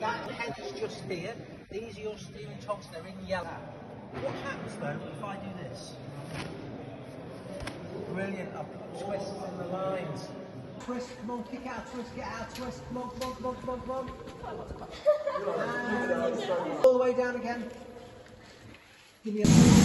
That head is just here. These are your steering tops, they're in yellow. What happens though if I do this? Brilliant, I've put twists in the lines. Twist, come on, kick out, twist, get out, twist, come on, come on, come on, come on, come on. And all the way down again. Give me a